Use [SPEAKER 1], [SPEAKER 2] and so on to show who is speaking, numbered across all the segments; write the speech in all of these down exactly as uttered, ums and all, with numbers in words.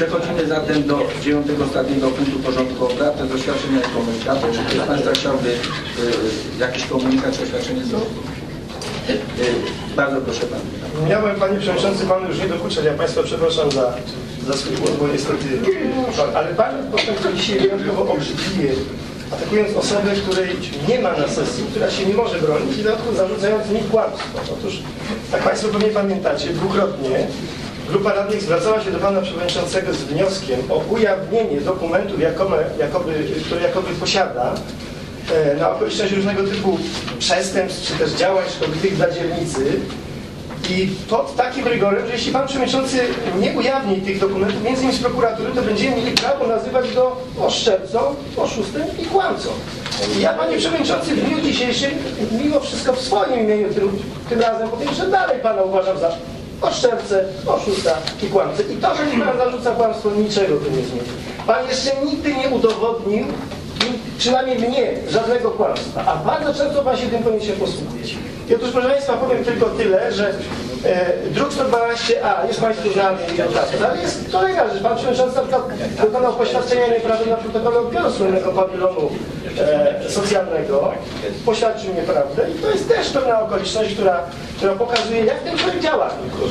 [SPEAKER 1] Przechodzimy zatem do dziewiątego ostatniego punktu porządku obrad, to jest oświadczenia i komunikaty. Czy ktoś z Państwa chciałby y, jakiś komunikat czy oświadczenie zrobić? Y, bardzo proszę Pan.
[SPEAKER 2] Miałem, Panie Przewodniczący, Panu już nie dokuczać, ja Państwa przepraszam za, za swój głos, bo niestety... Ale Pan postępuje dzisiaj wyjątkowo obrzydliwie, atakując osobę, której nie ma na sesji, która się nie może bronić i dodatkowo zarzucając mi kłamstwo. Otóż, jak Państwo pewnie pamiętacie, dwukrotnie grupa radnych zwracała się do Pana Przewodniczącego z wnioskiem o ujawnienie dokumentów, jakoby, jakoby, które jakoby posiada e, na okoliczność różnego typu przestępstw, czy też działań szkodliwych dla dzielnicy. I pod takim rygorem, że jeśli Pan Przewodniczący nie ujawni tych dokumentów, między innymi z prokuratury, to będziemy mieli prawo nazywać go oszczercą, oszustem i kłamcą. I ja, Panie Przewodniczący, w dniu dzisiejszym, mimo wszystko w swoim imieniu tym, tym razem powiem, że dalej Pana uważam za oszczercę, oszusta i kłamcę. I to, że mi Pan zarzuca kłamstwo, niczego tu nie zmieni. Pan jeszcze nigdy nie udowodnił, przynajmniej mnie, żadnego kłamstwa, a bardzo często Pan się tym powinien się posługiwać. I otóż, proszę Państwa, powiem tylko tyle, że e, druk sto dwanaście a jest Państwu znany, ale jest kolega, że Pan Przewodniczący na przykład dokonał poświadczenia nieprawdy na protokole odbioru słynnego pawilonu e, socjalnego, poświadczył nieprawdę i to jest też pewna okoliczność, która, która pokazuje, jak ten człowiek działa.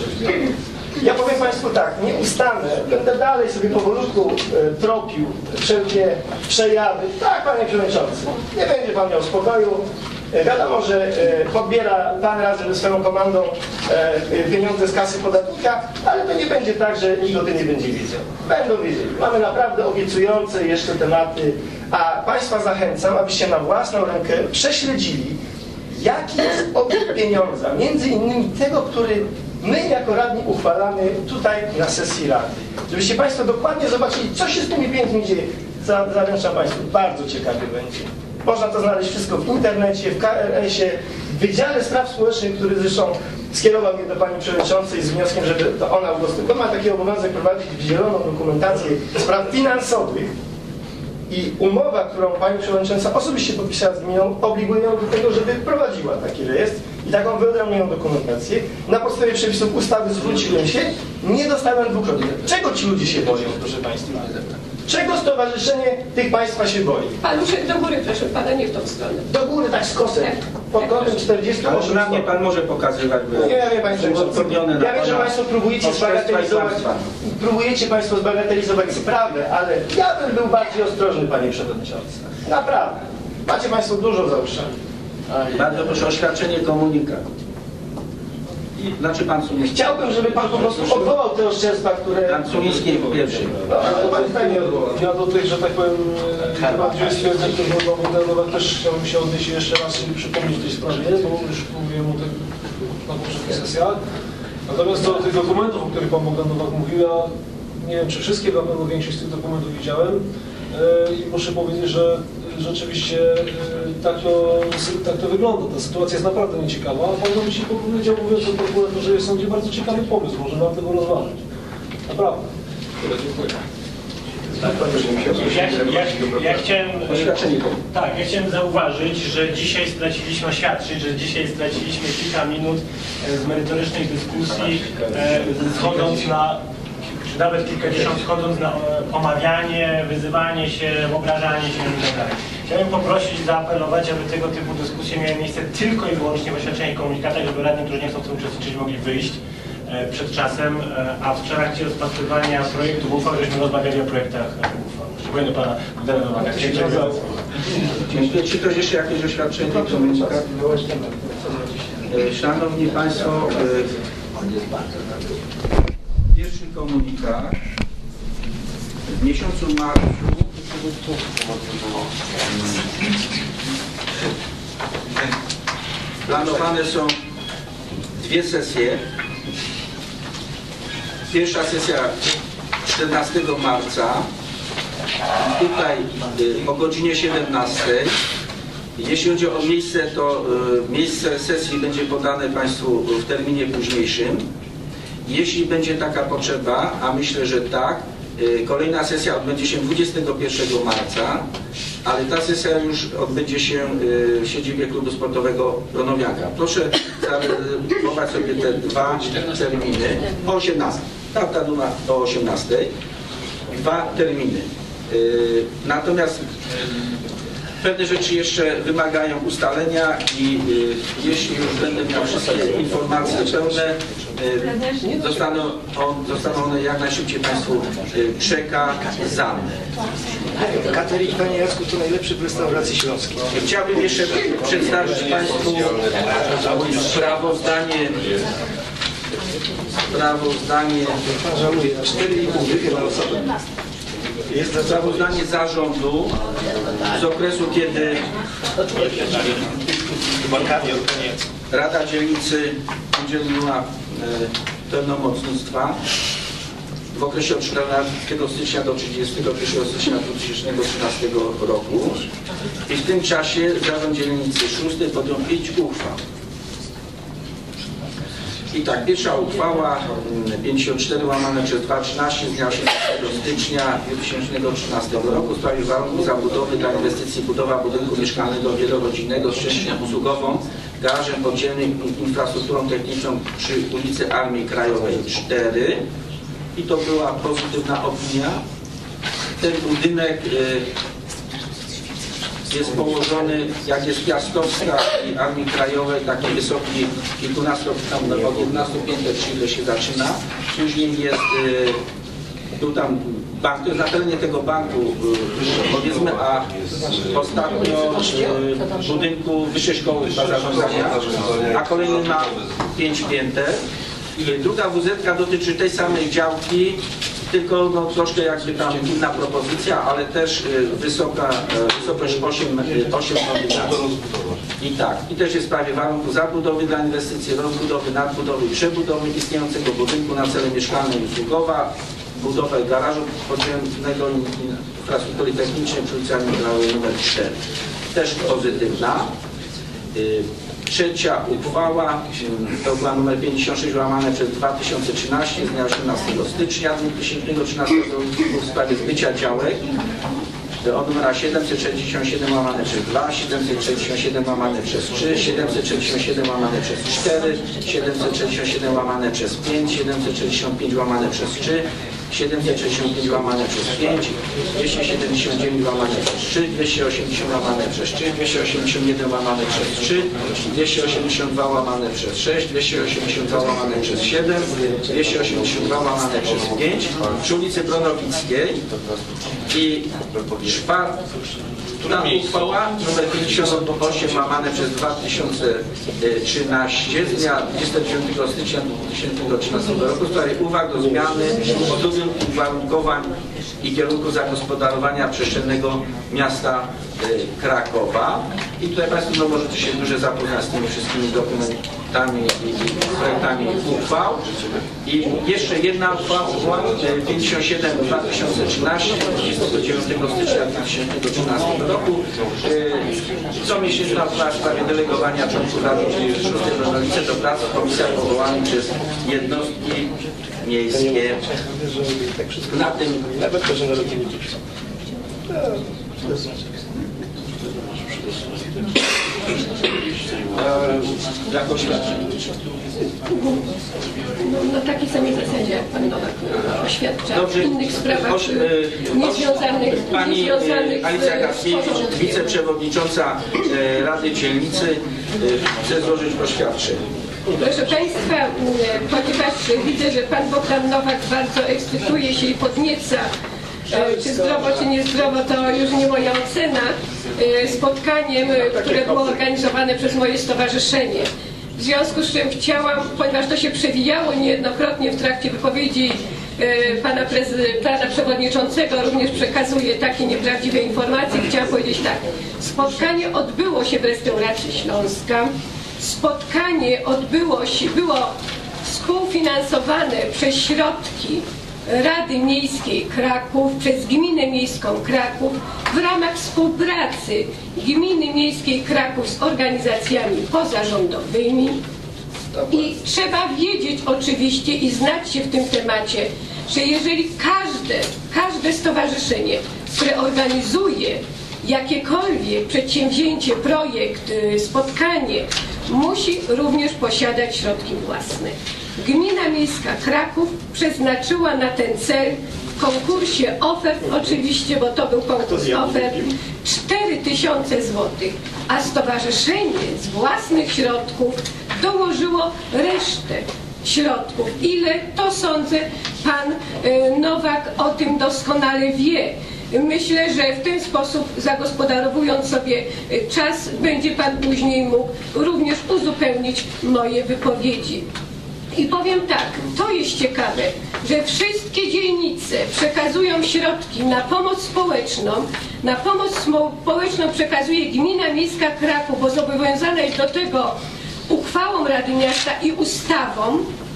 [SPEAKER 2] Ja powiem Państwu tak, nie ustanę, będę dalej sobie powolutku e, tropił wszelkie przejawy. Tak, Panie Przewodniczący, nie będzie Pan miał spokoju. E, wiadomo, że e, podbiera Pan razem ze swoją komandą e, pieniądze z kasy podatnika, ale to nie będzie tak, że nikt o tym nie będzie wiedział. Będą wiedzieli. Mamy naprawdę obiecujące jeszcze tematy, a Państwa zachęcam, abyście na własną rękę prześledzili, jaki jest obieg pieniądza, między innymi tego, który my jako radni uchwalamy tutaj na sesji Rady. Żebyście Państwo dokładnie zobaczyli, co się z tymi pieniędzmi dzieje. Zawęczam Państwu, bardzo ciekawie będzie. Można to znaleźć wszystko w internecie, w K R S-ie, w Wydziale Spraw Społecznych, który zresztą skierował mnie do Pani Przewodniczącej z wnioskiem, żeby to ona udostępniła. Ma taki obowiązek prowadzić zieloną dokumentację spraw finansowych. I umowa, którą Pani Przewodnicząca osobiście podpisała z gminą, obliguje ją do tego, żeby prowadziła taki rejestr i taką wyodrębnioną dokumentację. Na podstawie przepisów ustawy zwróciłem się, nie dostałem dwukrotnie. Czego ci ludzie się boją, proszę Państwa? Czego stowarzyszenie tych Państwa się boi?
[SPEAKER 3] Panu się do góry, proszę Pana, nie w tą stronę.
[SPEAKER 2] Do góry, tak z kosem. Pod kątem czterdziestu osiem.
[SPEAKER 1] Może na mnie Pan może pokazywać, bo
[SPEAKER 2] nie, ja wiem, Państwo, ja wiem, że Państwo próbujecie zbagatelizować, próbujecie Państwo zbagatelizować sprawę, ale ja bym był bardziej ostrożny, Panie Przewodniczący. Naprawdę. Macie Państwo dużo za uszami.
[SPEAKER 1] Bardzo proszę o oświadczenie komunikat. Znaczy Pan Sumiński.
[SPEAKER 2] Chciałbym, żeby Pan po prostu odwołał te oszczerstwa, które...
[SPEAKER 1] Pan Sumiński po pierwszy.
[SPEAKER 2] No, ale Pan tutaj nie odwołał.
[SPEAKER 4] Ja do tych, że tak powiem, bardziej stwierdzeń, które mogą internować, też chciałbym się odnieść jeszcze raz i przypomnieć tej sprawie, bo już mówiłem o tym na poprzednich sesjach. Natomiast co do tych dokumentów, o których Pan Bogdan Nowak mówił, ja nie wiem, czy wszystkie, na pewno większość z tych dokumentów widziałem i muszę powiedzieć, że rzeczywiście tak to, tak to wygląda. Ta sytuacja jest naprawdę nieciekawa. Pan by ci powiedział, mówiąc o prokuraturze, jest sądzie bardzo ciekawy pomysł, może warto go rozważyć. Naprawdę. Dziękuję.
[SPEAKER 5] Ja, ja, ja, chciałem, tak, ja chciałem zauważyć, że dzisiaj straciliśmy, oświadczyć, że dzisiaj straciliśmy kilka minut z merytorycznej dyskusji, schodząc na, czy nawet kilkadziesiąt, schodząc na omawianie, wyzywanie się, obrażanie się itd. Chciałem poprosić, zaapelować, aby tego typu dyskusje miały miejsce tylko i wyłącznie w oświadczeniach i komunikatach, żeby radni, którzy nie chcą w tym uczestniczyć, mogli wyjść przed czasem, a w trakcie rozpatrywania projektów uchwał, żeśmy rozmawiali o projektach uchwał. Dziękuję do Pana Bogdana Nowaka.
[SPEAKER 1] Dziękuję. Czy ktoś jeszcze jakieś oświadczenie? Komunikat? Szanowni Państwo, pierwszy komunikat. W miesiącu marcu planowane są dwie sesje. Pierwsza sesja czternastego marca, tutaj o godzinie siedemnastej. Jeśli chodzi o miejsce, to miejsce sesji będzie podane Państwu w terminie późniejszym. Jeśli będzie taka potrzeba, a myślę, że tak, kolejna sesja odbędzie się dwudziestego pierwszego marca, ale ta sesja już odbędzie się w siedzibie Klubu Sportowego Ronowianka. Proszę zarezerwować sobie te dwa terminy o osiemnastej. Data numer o osiemnastej. dwa terminy. Natomiast pewne rzeczy jeszcze wymagają ustalenia i jeśli już będę miał wszystkie informacje pełne, zostaną, on, zostaną one jak najszybciej Państwu przekazane.
[SPEAKER 2] Catering, Panie Jacku, to najlepszy w restauracji śląskiej.
[SPEAKER 1] Chciałbym jeszcze przedstawić Państwu sprawozdanie sprawozdanie
[SPEAKER 2] Pan żałuje, na cztery i pół dychy na osobę.
[SPEAKER 1] jest to sprawozdanie zarządu z okresu, kiedy Rada Dzielnicy udzieliła e, pełnomocnictwa w okresie od czternastego stycznia do trzydziestego pierwszego stycznia dwa tysiące trzynastego roku i w tym czasie Zarząd Dzielnicy szóstej podjął pięć uchwał. I tak, pierwsza uchwała pięćdziesiąt cztery łamane przez dwieście trzynaście z dnia osiemnastego stycznia dwa tysiące trzynastego roku w sprawie warunków zabudowy dla inwestycji budowa budynku mieszkalnego wielorodzinnego z częścią usługową, garażem podziemnym i infrastrukturą techniczną przy ulicy Armii Krajowej cztery. I to była pozytywna opinia. Ten budynek jest położony, jak jest Piastowska i Armii Krajowej, taki wysoki, kilkunastu, tam od kilkunastu pięter, ile się zaczyna. Później jest, był tam bank, to jest na terenie tego banku, powiedzmy, a ostatnio w budynku Wyższej Szkoły Zarządzania, a kolejny ma pięć pięter. Druga wuzetka dotyczy tej samej działki, tylko no, troszkę jakby tam inna propozycja, ale też y, wysoka, y, wysokość osiem nominacji. I tak, i też jest w sprawie warunków zabudowy dla inwestycji, rozbudowy, nadbudowy i przebudowy istniejącego budynku na cele mieszkalne i usługowe, budowę garażu podziemnego i infrastruktury technicznej przy ulicy Armii Krajowej numer cztery. Też pozytywna. Y, Trzecia uchwała to była numer pięćdziesiąt sześć łamane przez dwa tysiące trzynaście z dnia osiemnastego stycznia dwa tysiące trzynastego roku w sprawie zbycia działek od numera siedemset sześćdziesiąt siedem łamane przez dwa, siedemset sześćdziesiąt siedem łamane przez trzy, siedemset sześćdziesiąt siedem łamane przez cztery, siedemset sześćdziesiąt siedem łamane przez pięć, siedemset sześćdziesiąt pięć łamane przez trzy, siedemset sześćdziesiąt pięć łamane przez pięć, dwieście siedemdziesiąt dziewięć łamane przez trzy, dwieście osiemdziesiąt łamane przez trzy, dwieście osiemdziesiąt jeden łamane przez trzy, dwieście osiemdziesiąt dwa łamane przez sześć, dwieście osiemdziesiąt dwa łamane przez siedem, dwieście osiemdziesiąt dwa łamane przez pięć przy ulicy Bronowickiej i czwarta uchwała numer pięćdziesiąt osiem łamane przez dwa tysiące trzynaście z dnia dwudziestego dziewiątego stycznia dwa tysiące trzynastego roku w sprawie uwag do zmiany moduli uwarunkowań i kierunku zagospodarowania przestrzennego miasta Krakowa. I tutaj Państwo no, możecie się dużo zapoznać z tymi wszystkimi dokumentami i projektami uchwał. I jeszcze jedna uchwała pięćdziesiąt siedem dwa tysiące trzynaście z dwudziestego dziewiątego stycznia dwa tysiące trzynastego roku. Comiesięczna uchwała w sprawie delegowania członków Rady szóstej Bronowickiej do pracy w komisjach powołanych przez jednostki miejskie. Na tym
[SPEAKER 2] Nawet to, że na rodzinie
[SPEAKER 1] jako oświadczenie.
[SPEAKER 3] No, na takiej samej zasadzie jak Pan Nowak oświadcza
[SPEAKER 1] Dobrze.
[SPEAKER 3] w innych sprawach
[SPEAKER 1] Oś,
[SPEAKER 3] e, niezwiązanych,
[SPEAKER 1] Pani
[SPEAKER 3] niezwiązanych
[SPEAKER 1] Alicja
[SPEAKER 3] z
[SPEAKER 1] Gaskiewicz, wiceprzewodnicząca e, Rady Dzielnicy, e, chce złożyć oświadczenie.
[SPEAKER 3] Proszę Państwa, m, ponieważ widzę, że Pan Bogdan Nowak bardzo ekscytuje się i podnieca, e, czy zdrowo, czy niezdrowo, to już nie moja ocena, e, spotkaniem, e, które było organizowane przez moje stowarzyszenie. W związku z czym chciałam, ponieważ to się przewijało niejednokrotnie w trakcie wypowiedzi e, pana, pana przewodniczącego, również przekazuję takie nieprawdziwe informacje, chciałam powiedzieć tak. Spotkanie odbyło się w restauracji Śląska. Spotkanie odbyło się, było współfinansowane przez środki Rady Miejskiej Kraków, przez Gminę Miejską Kraków w ramach współpracy Gminy Miejskiej Kraków z organizacjami pozarządowymi. I trzeba wiedzieć oczywiście i znać się w tym temacie, że jeżeli każde, każde stowarzyszenie, które organizuje jakiekolwiek przedsięwzięcie, projekt, spotkanie, musi również posiadać środki własne. Gmina Miejska Kraków przeznaczyła na ten cel w konkursie ofert, oczywiście, bo to był konkurs ofert, cztery tysiące złotych, a stowarzyszenie z własnych środków dołożyło resztę środków. Ile? To sądzę, pan Nowak o tym doskonale wie. Myślę, że w ten sposób, zagospodarowując sobie czas, będzie pan później mógł również uzupełnić moje wypowiedzi. I powiem tak, to jest ciekawe, że wszystkie dzielnice przekazują środki na pomoc społeczną. Na pomoc społeczną przekazuje Gmina Miejska Kraków, bo zobowiązana jest do tego uchwałą Rady Miasta i ustawą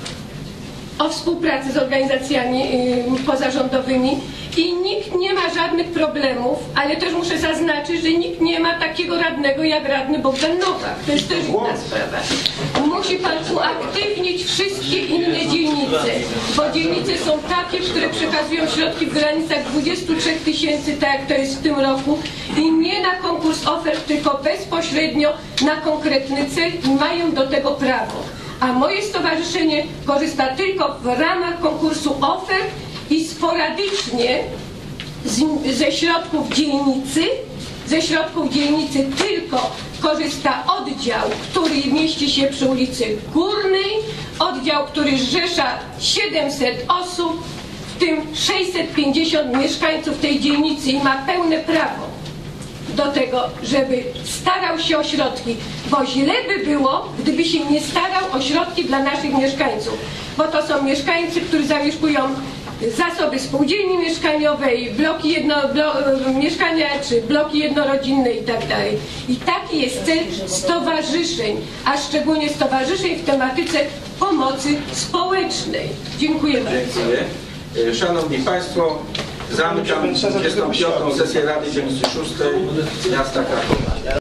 [SPEAKER 3] o współpracy z organizacjami pozarządowymi i nikt nie ma żadnych problemów, ale też muszę zaznaczyć, że nikt nie ma takiego radnego jak radny Bogdan Nowak. To jest też inna sprawa. Musi pan uaktywnić wszystkie inne dzielnice, bo dzielnice są takie, które przekazują środki w granicach dwudziestu trzech tysięcy, tak jak to jest w tym roku, i nie na konkurs ofert, tylko bezpośrednio na konkretny cel i mają do tego prawo. A moje stowarzyszenie korzysta tylko w ramach konkursu ofert i sporadycznie z, ze środków dzielnicy, ze środków dzielnicy tylko korzysta oddział, który mieści się przy ulicy Górnej, oddział, który zrzesza siedemset osób, w tym sześćset pięćdziesiąt mieszkańców tej dzielnicy i ma pełne prawo do tego, żeby starał się o środki, bo źle by było, gdyby się nie starał o środki dla naszych mieszkańców, bo to są mieszkańcy, którzy zamieszkują zasoby spółdzielni mieszkaniowej, bloki jedno, blo, mieszkania czy bloki jednorodzinne i tak dalej. I taki jest cel stowarzyszeń, a szczególnie stowarzyszeń w tematyce pomocy społecznej. Dziękuję bardzo.
[SPEAKER 1] Dziękuję. Szanowni Państwo, zamykam dwudziestą piątą sesję Rady Dzielnicy szóstej Miasta Krakowa.